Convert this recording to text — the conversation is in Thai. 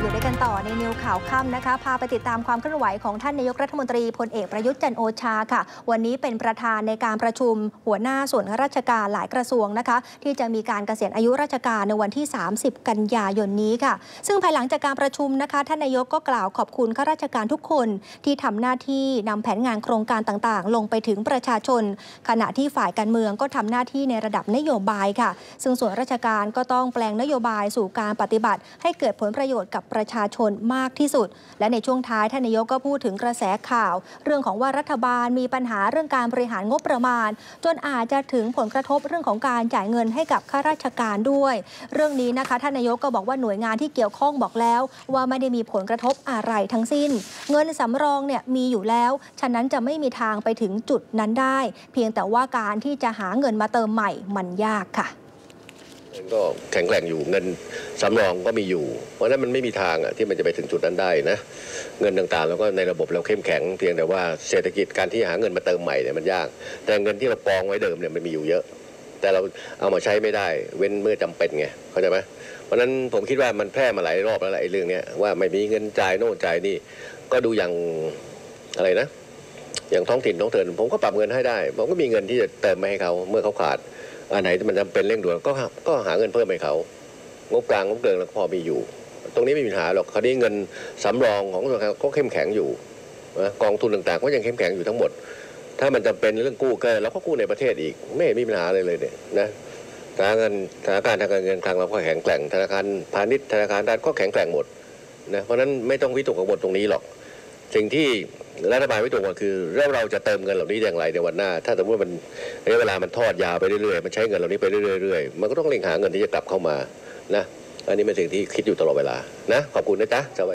อยู่ด้วยกันต่อในนิวข่าวค่ำนะคะพาไปติดตามความเคลื่อนไหวของท่านนายกรัฐมนตรีพลเอกประยุทธ์จันทร์โอชาค่ะวันนี้เป็นประธานในการประชุมหัวหน้าส่วนราชการหลายกระทรวงนะคะที่จะมีการเกษียณอายุราชการในวันที่30กันยายนนี้ค่ะซึ่งภายหลังจากการประชุมนะคะท่านนายกก็กล่าวขอบคุณข้าราชการทุกคนที่ทำหน้าที่นำแผนงานโครงการต่างๆลงไปถึงประชาชนขณะที่ฝ่ายการเมืองก็ทำหน้าที่ในระดับนโยบายค่ะซึ่งส่วนราชการก็ต้องแปลงนโยบายสู่การปฏิบัติให้เกิดผลประโยชน์กับประชาชนมากที่สุดและในช่วงท้ายท่านนายกก็พูดถึงกระแสข่าวเรื่องของว่ารัฐบาลมีปัญหาเรื่องการบริหารงบประมาณจนอาจจะถึงผลกระทบเรื่องของการจ่ายเงินให้กับข้าราชการด้วยเรื่องนี้นะคะท่านนายกก็บอกว่าหน่วยงานที่เกี่ยวข้องบอกแล้วว่าไม่ได้มีผลกระทบอะไรทั้งสิ้นเงินสำรองเนี่ยมีอยู่แล้วฉะนั้นจะไม่มีทางไปถึงจุดนั้นได้เพียงแต่ว่าการที่จะหาเงินมาเติมใหม่มันยากค่ะก็แข็งแกร่งอยู่เงินสำรองก็มีอยู่เพราะฉะนั้นมันไม่มีทางที่มันจะไปถึงจุดนั้นได้นะเงินต่างๆแล้วก็ในระบบเราเข้มแข็งเพียงแต่ว่าเศรษฐกิจการที่หาเงินมาเติมใหม่เนี่ยมันยากแต่เงินที่เรากองไว้เดิมเนี่ยมันมีอยู่เยอะแต่เราเอามาใช้ไม่ได้เว้นเมื่อจำเป็นไงเข้าใจไหมเพราะฉะนั้นผมคิดว่ามันแพร่มาหลายรอบแล้วไอ้เรื่องนี้ว่าไม่มีเงินจ่ายโน่นจ่ายนี่ก็ดูอย่างอะไรนะอย่างท้องถิ่นท้องเถินผมก็ปรับเงินให้ได้ผมก็มีเงินที่จะเติมมาให้เขาเมื่อเขาขาดอันไหนที่มันจำเป็นเร่งด่วนก็หาเงินเพิ่มให้เขางบกลางงบเกินแล้วพอมีอยู่ตรงนี้ไม่มีปัญหาหรอกคราวนี้เงินสำรองของเราก็เข้มแข็งอยู่นะกองทุนต่างๆก็ยังเข้มแข็งอยู่ทั้งหมดถ้ามันจำเป็นเรื่องกู้ก็เราก็กู้ในประเทศอีกไม่มีปัญหาเลยเนี่ยนะสถานการณ์ทางการเงินคลังเราก็แข็งแกร่งธนาคารพาณิชย์ธนาคารรัฐก็แข็งแกร่งหมดนะเพราะนั้นไม่ต้องวิตกกังวลตรงนี้หรอกสิ่งที่รัฐบาลวิตกกังวลคือเราจะเติมเงินเหล่านี้อย่างไรในวันหน้าถ้าสมมติมันระยะเวลามันทอดยาวไปเรื่อยๆมันใช้เงินเหล่านี้ไปเรื่อยๆมันก็ต้องเร่งหาเงินที่จะกลับเข้ามานะอันนี้เป็นสิ่งที่คิดอยู่ตลอดเวลานะขอบคุณนะจ๊ะ